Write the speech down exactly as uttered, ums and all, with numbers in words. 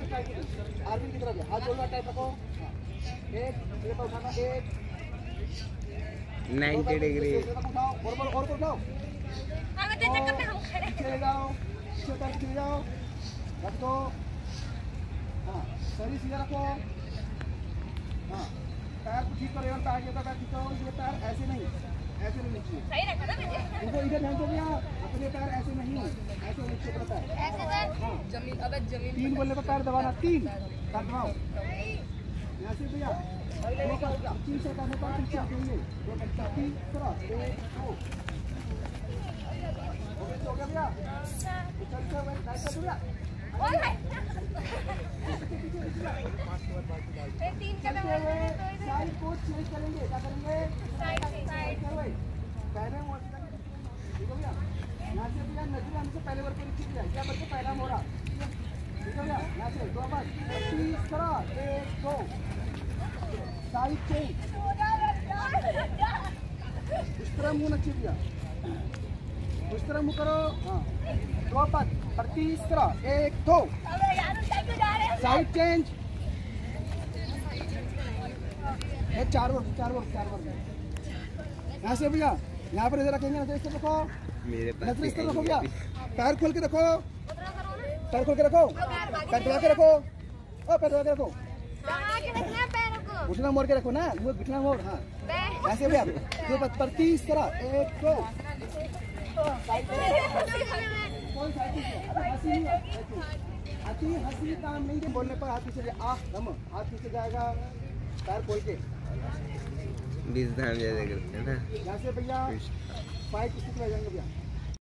Army की तरफ हाथ जोड़ना, टाइप रखो। एक ये तो उठाना, एक नाइन्टी डिग्री उठाओ, और और और उठाओ, पीछे जाओ, पीछे तक पीछे जाओ, रख दो। हाँ सही सीधा रखो। हाँ पैर को ठीक करो, पैर ये पैर खींचो, ये पैर ऐसे नहीं, ऐसे नहीं नीचे सही रखो ना मुझे। इनको इधर ध्यान दो भैया, अपने पैर ऐसे नहीं, ऐसे नीचे करता है ऐसे सर। हाँ जमीन, अबे जमीन तीन बोलने पर पैर दबाना, तीन पैर दबाओ यहाँ से भैया। तीन से करने पर पीछे आएंगे, दो तीन तरह एक दो हो गया भैया। चल चल भाई लाइट कर भैया। तीन कदम साइड को चेंज करेंगे, क्या करेंगे साइड साइड भाई पहले मोड़ ठीक है भैया। यहाँ से भैया नजर आने से पहले वर्ग को नीचे दिया, क्या बच्चे पहला मोड़ा ठीक है भैया। यहाँ से दो बार तीसरा एक दो साइड चेंज, इस तरह मुँह नच्चे भैया, उस तरह मुँह करो। हाँ दो बार और तीसरा एक दो साइड चेंज, चार वर्ग चार वर्ग चार वर्ग। यहाँ से भैया यहाँ पर इधर रखेंगे, नजर इस तरफ रखो, नजर इस तरफ रखो भैया, पैर खोल के रखो, पैर खोल के रखो, पैर दबा के रखो, ओ पैर दबा के रखो, घुटना मोड़ के रखो ना, वो घुटना मोड़। हाँ ऐसे भैया दो पर तीसरा एक दो हंसी हंसी काम नहीं, बोलने पर हाथ पीछे आ हम हाथ पीछे जाएगा, पैर खोल के बीस धाम ज्यादा करते हैं ना। यहाँ से भैया फाइव किसी जाएंगे भैया।